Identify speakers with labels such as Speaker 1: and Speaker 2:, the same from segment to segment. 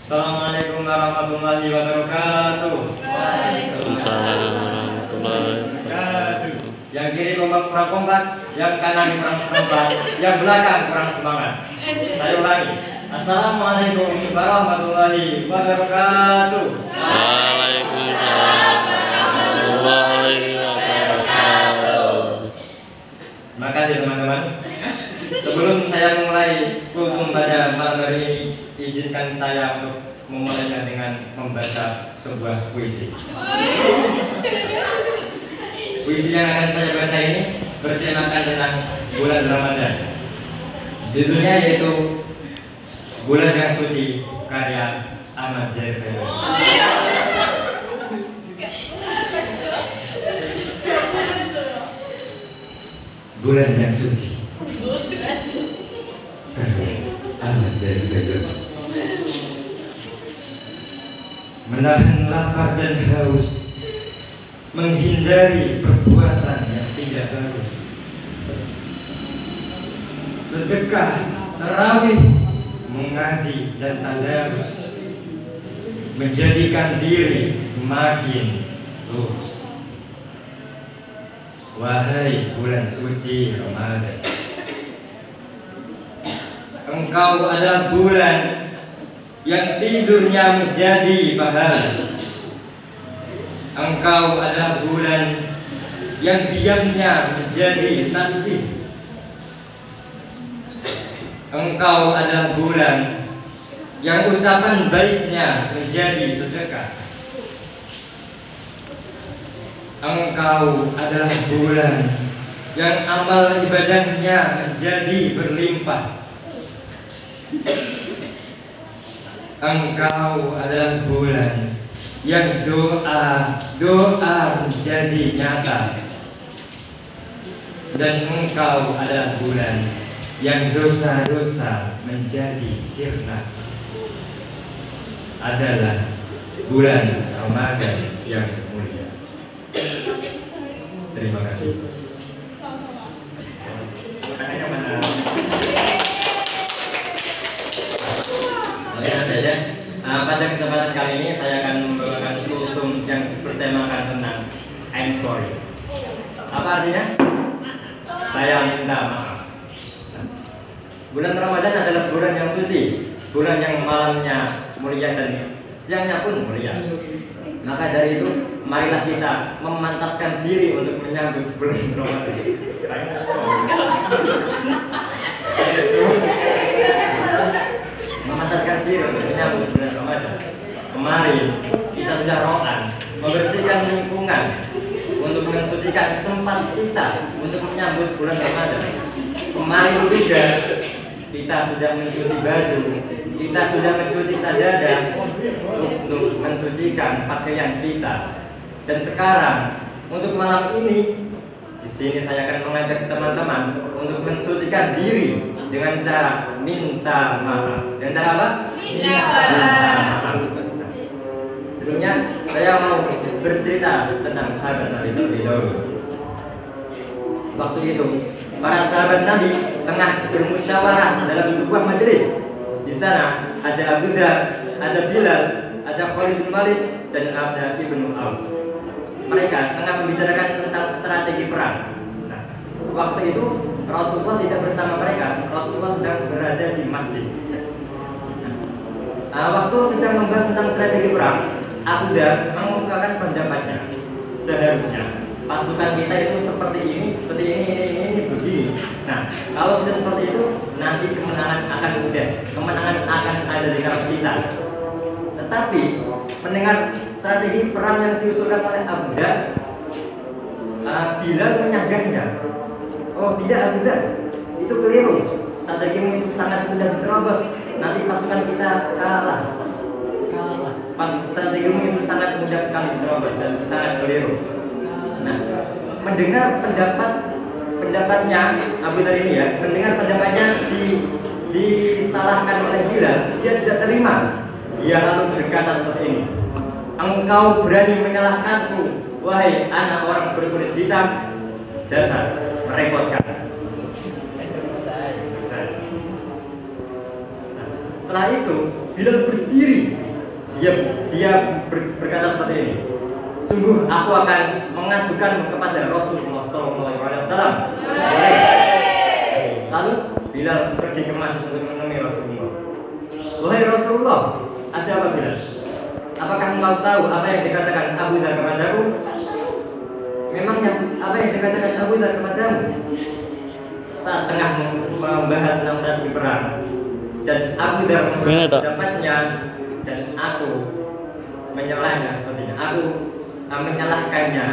Speaker 1: Assalamualaikum warahmatullahi wabarakatuh.
Speaker 2: Waalaikumsalam warahmatullahi wabarakatuh.
Speaker 1: Yang kiri kurang kompak, yang kanan kurang semangat, yang belakang kurang semangat. Saya ulangi. Assalamualaikum warahmatullahi wabarakatuh.
Speaker 2: Waalaikumsalam warahmatullahi wabarakatuh.
Speaker 1: Terima kasih teman-teman. Sebelum saya mulai kultum pada malam hari ini, izinkan saya untuk memulainya dengan membaca sebuah puisi. Puisi yang akan saya baca ini bertemakan tentang bulan Ramadan. Judulnya yaitu Bulan yang Suci, karya Ahmad Zahir. Bulan yang suci, karya Ahmad Zahir. Menahan lapar dan haus, menghindari perbuatan yang tidak bagus. Sedekah, tarawih, mengaji dan tadarus, menjadikan diri semakin lurus. Wahai bulan suci Ramadan, engkau adalah bulan yang tidurnya menjadi pahala. Engkau adalah bulan yang diamnya menjadi tasbih. Engkau adalah bulan yang ucapan baiknya menjadi sedekah. Engkau adalah bulan yang amal ibadahnya menjadi berlimpah. Engkau adalah bulan yang doa menjadi nyata. Dan engkau adalah bulan yang dosa-dosa menjadi sirna. Adalah bulan Ramadan yang mulia. Terima kasih. Saja. Pada kesempatan kali ini saya akan membawakan kultum yang bertemakan tentang I'm sorry. Apa artinya? Saya minta maaf. Bulan Ramadan adalah bulan yang suci, bulan yang malamnya mulia dan siangnya pun mulia. Maka dari itu, marilah kita memantaskan diri untuk menyambut bulan Ramadan. Memantaskan diri untuk menyambut bulan Ramadan. Kemarin kita sudah rohan, membersihkan lingkungan untuk mensucikan tempat kita untuk menyambut bulan Ramadan. Kemarin juga kita sudah mencuci baju, kita sudah mencuci sajadah untuk mensucikan pakaian kita. Dan sekarang untuk malam ini, di sini saya akan mengajak teman-teman untuk mensucikan diri dengan cara minta maaf. Dengan cara apa? Minta maaf. Sebelumnya saya mau bercerita tentang sahabat Nabi terlebih dahulu. Waktu itu para sahabat Nabi tengah bermusyawarah dalam sebuah majelis. Di sana ada Abu Dhar, ada Bilal, ada Khalid bin Walid, dan ada Ibnu Auf. Mereka tengah membicarakan tentang strategi perang. Nah, waktu itu Rasulullah tidak bersama mereka. Rasulullah sedang berada di masjid. Waktu sedang membahas tentang strategi perang, Abu Dhar mengungkapkan pendapatnya. Seharusnya pasukan kita itu seperti ini, begini. Nah, kalau sudah seperti itu, nanti kemenangan akan mudah. Kemenangan akan ada di tangan kita. Tetapi mendengar strategi perang yang diusulkan oleh Abu Dhar, Bilal menyagahnya. Oh tidak Abu Dhar, itu keliru. Strategimu itu sangat mudah diterobos. Nanti pasukan kita kalah. Strategimu itu sangat mudah sekali diterobos dan sangat keliru. Nah, mendengar pendapatnya Abu Dhar ini ya, mendengar pendapatnya disalahkan oleh Bilal, dia tidak terima. Dia lalu berkata seperti ini, engkau berani menyalahkanku, wahai anak orang berkulit hitam, dasar merepotkan. Setelah itu Bilal berdiri. Dia berkata seperti ini. Sungguh aku akan mengadukan kepada Rasulullah SAW. Lalu Bilal pergi ke masjid untuk menemui Rasulullah. Wahai Rasulullah, ada apa Bilal? Apakah engkau tahu apa yang dikatakan Abu Dzar kepadaku? Memangnya apa yang dikatakan Abu Dzar kepadamu? Saat tengah membahas tentang strategi perang, dan Abu Dzar mendapatnya, dan aku menyalahnya sepertinya. Aku menyalahkannya.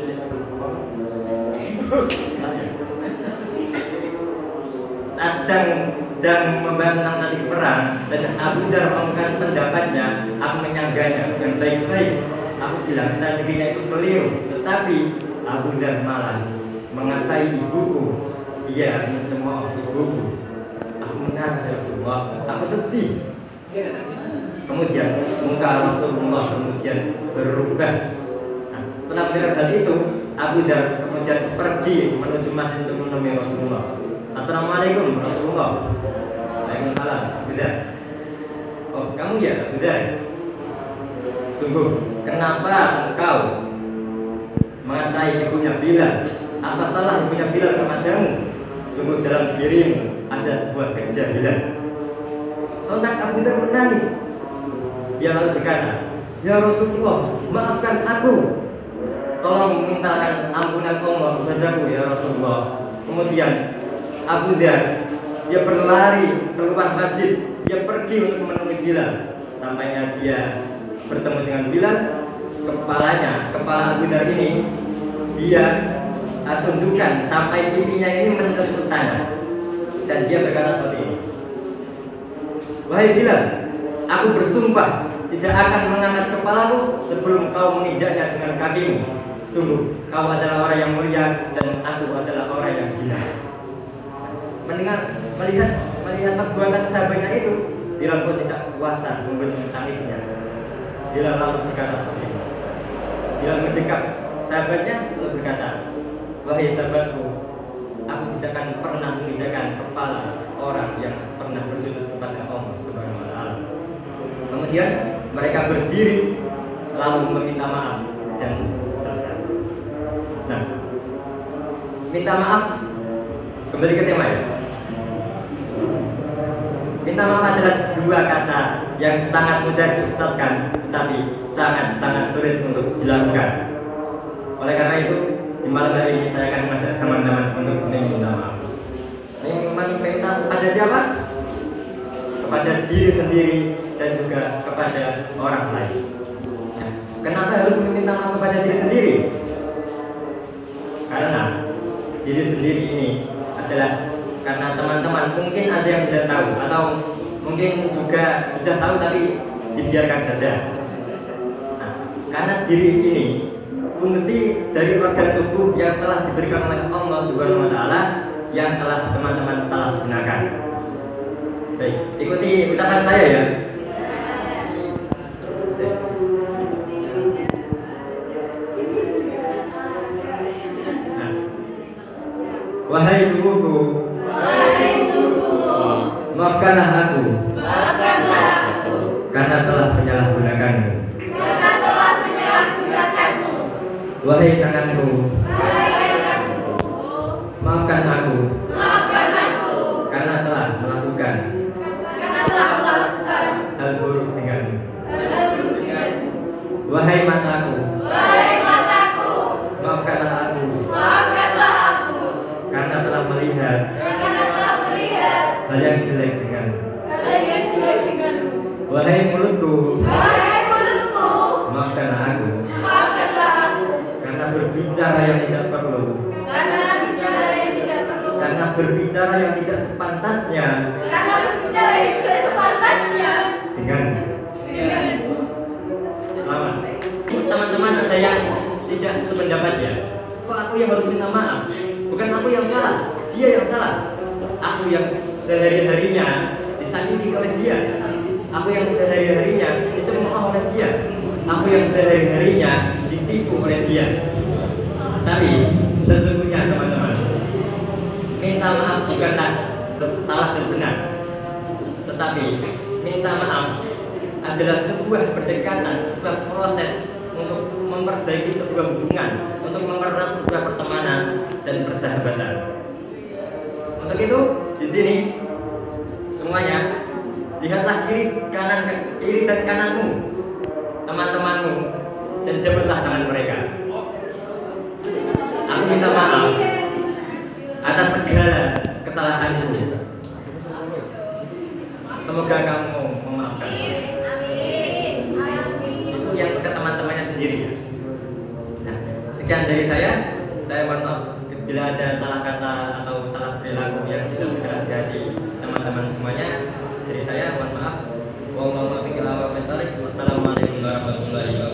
Speaker 1: Saat sedang membahas tentang strategi perang, dan Abu Dzar mengungkapkan pendapatnya, aku menyanggahnya yang baik-baik. Aku bilang strateginya itu keliru, tetapi Abu Dzar malah mengatai ibuku. Dia mencemooh ibuku. Aku menangis ya Rasulullah. Aku sedih. Kemudian muka Rasulullah kemudian berubah. Nah, setelah mendengar hal itu, Abu Dzar kemudian pergi menuju masjid untuk menemui Rasulullah. Assalamualaikum Rasulullah. Waalaikumsalam Abu Dzar. Oh, kamu ya Abu Dzar? Sungguh, kenapa engkau mengatai ibunya Bilal? Apa salah ibunya Bilal kepadamu? Sungguh dalam dirimu ada sebuah kejahilan. Sontak Abu Dzar menangis. Dia lalu berkata, ya Rasulullah, maafkan aku. Tolong mintakan ampunan Allah kepadaku ya Rasulullah. Kemudian Abu Dzar dia berlari keluar masjid. Dia pergi untuk menemui Bilal. Sampainya dia bertemu dengan Bilal, kepala Abu Dzar ini dia tundukkan sampai pipinya ini menyentuh tanah, dan dia berkata seperti ini. Wahai Bilal, aku bersumpah tidak akan mengangkat kepalaku sebelum kau menginjaknya dengan kakimu. Sungguh kau adalah orang yang mulia dan aku adalah orang yang hina. Melihat perbuatan sahabatnya itu, Bilal pun tidak kuasa membendung tangisnya. Bilal lalu berkata seperti ini. Bilal mendekat sahabatnya lalu berkata, wahai sahabatku, aku tidak akan pernah menginjakkan kepala orang yang pernah bersujud kepada Allah Subhanahu wa Ta'ala. Kemudian mereka berdiri lalu meminta maaf dan selesai. Nah, minta maaf, kembali ke tema ya. Minta maaf adalah dua kata yang sangat mudah diucapkan, tetapi sangat sulit untuk dilakukan. Oleh karena itu, di malam hari ini saya akan mengajak teman-teman untuk meminta maaf. Meminta kepada siapa? Kepada diri sendiri dan juga kepada orang lain. Nah, kenapa harus meminta maaf kepada diri sendiri? Karena diri sendiri ini adalah karena teman-teman mungkin ada yang tidak tahu, atau mungkin juga sudah tahu tapi dibiarkan saja. Nah, karena diri ini fungsi dari organ tubuh yang telah diberikan oleh Allah Subhanahu wa Ta'ala yang telah teman-teman salah gunakan. Baik, ikuti ucapan saya ya. Nah, wahai tubuhku, maafkanlah aku, karena telah menyalahgunakanmu. Wahai tanganku, maafkan aku, karena telah melakukan hal buruk denganmu. Wahai mataku, maafkanlah aku, karena telah melihat hal yang jelek denganmu. Wahai mulutku, maafkanlah aku, karena berbicara yang tidak perlu, karena berbicara yang tidak sepantasnya denganmu. Selamat. Teman-teman ada yang tidak sependapat ya. Kok aku yang harus minta maaf? Bukan aku yang salah, dia yang salah. Aku yang sehari-harinya disakiti oleh dia. Aku yang sehari-harinya dicemooh oleh dia. Aku yang sehari-harinya ditipu oleh dia. Tapi sesungguhnya teman-teman, minta maaf bukanlah salah dan benar, tetapi minta maaf adalah sebuah pendekatan, sebuah proses untuk memperbaiki sebuah hubungan, untuk mempererat sebuah pertemanan dan persahabatan. Untuk itu, di sini semuanya lihatlah kiri dan kananmu, teman-temanmu, dan jemputlah tangan mereka. Aku minta maaf atas segala kesalahanmu. Semoga kamu memaafkan. Itu yang ke teman-temannya sendiri. Nah, sekian dari saya. Saya mohon maaf bila ada salah kata atau salah perilaku yang tidak berkenan di hati teman-teman semuanya. Dari saya mohon maaf. Wassalamualaikum warahmatullahi wabarakatuh.